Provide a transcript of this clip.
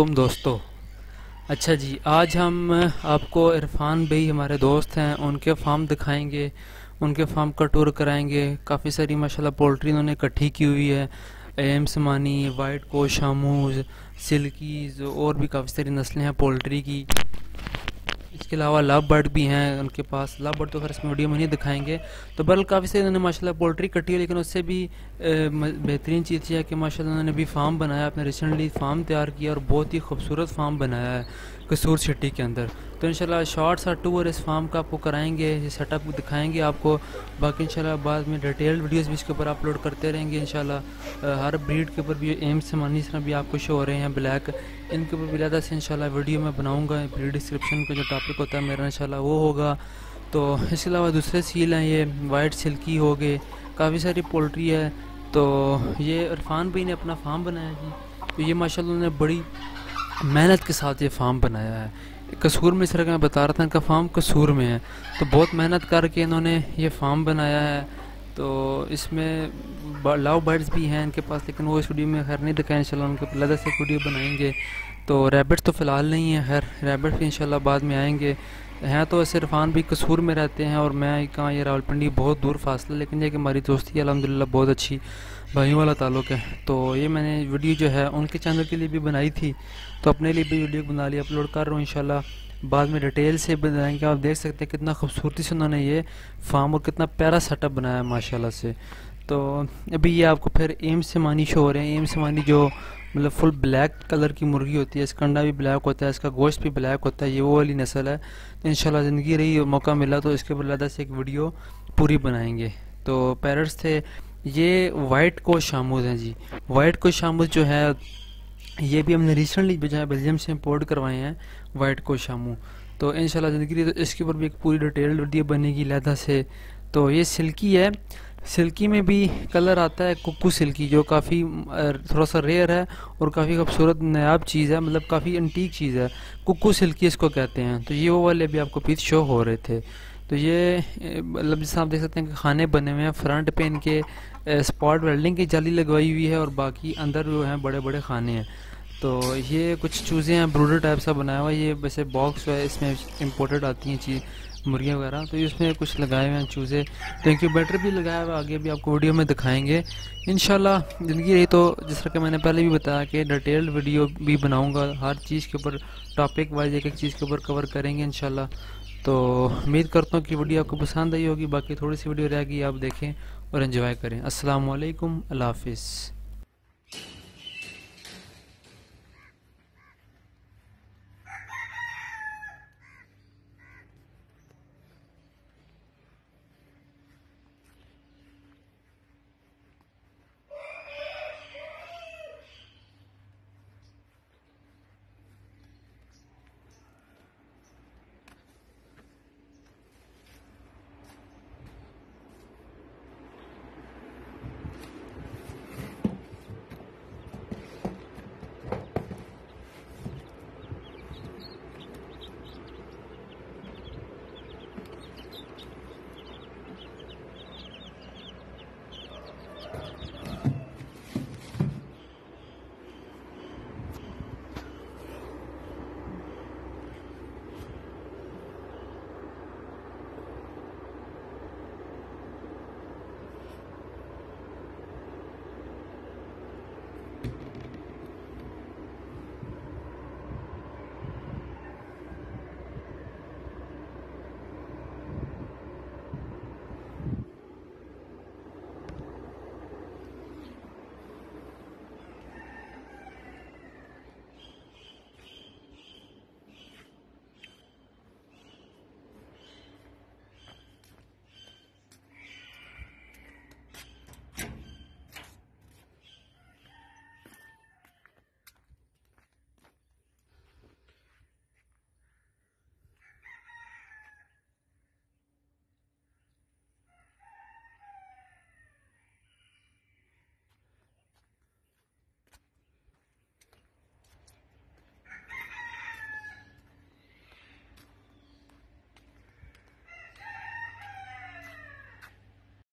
वालेकुम दोस्तों। अच्छा जी, आज हम आपको इरफान भाई हमारे दोस्त हैं, उनके फार्म दिखाएंगे, उनके फार्म का टूर कराएंगे। काफ़ी सारी माशाल्लाह पोल्ट्री उन्होंने इकट्ठी की हुई है। एम समानी, वाइट कोश, शामूज, सिल्कीज और भी काफ़ी सारी नस्लें हैं पोल्ट्री की। इसके अलावा लव बर्ड भी हैं उनके पास। लव बर्ड तो खैर इसमें वीडियो में नहीं दिखाएंगे। तो बल काफ़ी से उन्होंने माशाल्लाह पोल्ट्री कटी है, लेकिन उससे भी बेहतरीन चीज़ यह है कि माशाल्लाह उन्होंने भी फार्म बनाया, अपने रिसेंटली फार्म तैयार किया और बहुत ही खूबसूरत फार्म बनाया है कसूर सिटी के अंदर। तो इंशाल्लाह शॉर्ट सा टूर इस फार्म का आपको कराएंगे, ये सेटअप दिखाएंगे आपको। बाकी इंशाल्लाह बाद में डिटेल्ड वीडियोस भी इसके ऊपर अपलोड करते रहेंगे इंशाल्लाह। हर ब्रीड के ऊपर भी एम से मानी तरह भी आपको शो हो रहे हैं ब्लैक, इनके ऊपर बिलादा से इंशाल्लाह वीडियो में बनाऊंगा। ब्रीड डिस्क्रिप्शन का जो टॉपिक होता है मेरा इंशाल्लाह वो होगा। तो इसके अलावा दूसरे सील हैं, ये वाइट सिल्की हो गए, काफ़ी सारी पोल्ट्री है। तो ये इरफान भाई ने अपना फार्म बनाया जी। तो ये माशाल्लाह उन्होंने बड़ी मेहनत के साथ ये फार्म बनाया है। कसूर में, इस तरह का मैं बता रहा था, इनका फार्म कसूर में है। तो बहुत मेहनत करके इन्होंने ये फार्म बनाया है। तो इसमें लव बर्ड्स भी हैं इनके पास, लेकिन वो इस वीडियो में खैर नहीं दिखाएं इंशाल्लाह, उनके अलग से एक वीडियो बनाएंगे। तो रैबिट्स तो फ़िलहाल नहीं है, खैर रैबिट भी इंशाल्लाह बाद में आएंगे। हैं तो वैसे इरफान भी कसूर में रहते हैं और मैं कहाँ, ये रावलपिंडी बहुत दूर फासला, लेकिन ये कि हमारी दोस्ती अल्हम्दुलिल्लाह बहुत अच्छी भाइयों वाला ताल्लुक़ है। तो ये मैंने वीडियो जो है उनके चैनल के लिए भी बनाई थी, तो अपने लिए भी वीडियो बना ली, अपलोड कर रहा हूँ इंशाल्लाह। बाद में डिटेल से बनाएंगे। आप देख सकते हैं कितना खूबसूरती से उन्होंने ये फार्म और कितना प्यारा सेटअप बनाया है माशाल्लाह से। तो अभी ये आपको फिर एम से मानी शो हो रहे हैं। एम से मानी जो मतलब फुल ब्लैक कलर की मुर्गी होती है, इसका अंडा भी ब्लैक होता है, इसका गोश्त भी ब्लैक होता है, ये वो वाली नस्ल है। तो इंशाल्लाह ज़िंदगी रही, मौका मिला तो इसके ऊपर अलग से एक वीडियो पूरी बनाएंगे। तो पैरट्स थे ये, वाइट कोश शामूज हैं जी। वाइट कोश शामूज जो है ये भी हमने रिसेंटली जो है बेल्जियम से इंपोर्ट करवाए हैं, वाइट कोश शामू। तो इंशाल्लाह ज़िंदगी रही तो इसके ऊपर भी एक पूरी डिटेल्ड वीडियो बनेगी लहदा से। तो ये सिल्की है, सिल्की में भी कलर आता है कुक्कू सिल्की, जो काफ़ी थोड़ा सा रेयर है और काफ़ी खूबसूरत नायाब चीज़ है, मतलब काफ़ी एंटीक चीज़ है। कुक्कू सिल्की इसको कहते हैं। तो ये वो वाले भी आपको पीस शो हो रहे थे। तो ये मतलब जैसे आप देख सकते हैं कि खाने बने हुए हैं, फ्रंट पे इनके स्पॉट वेल्डिंग की जाली लगवाई हुई है और बाकी अंदर जो हैं बड़े बड़े खाने हैं। तो ये कुछ चूज़ें हैं, ब्रूडर टाइप सा बनाया हुआ है। ये वैसे बॉक्स है, इसमें इम्पोर्टेड आती हैं चीज़ मुर्गियाँ वगैरह। तो इसमें कुछ लगाए हुए हैं चूज़े। तो इंक्यूबेटर भी लगाया हुआ है, आगे भी आपको वीडियो में दिखाएंगे इंशाल्लाह ज़िंदगी रही तो। जिस तरह के मैंने पहले भी बताया कि डिटेल्ड वीडियो भी बनाऊंगा, हर चीज़ के ऊपर टॉपिक वाइज एक एक चीज़ के ऊपर कवर करेंगे इंशाल्लाह। तो उम्मीद करता हूँ कि वीडियो आपको पसंद आई होगी। बाकी थोड़ी सी वीडियो रह गई, आप देखें और एंजॉय करें। अस्सलाम वालेकुम, अल्लाह हाफिज़।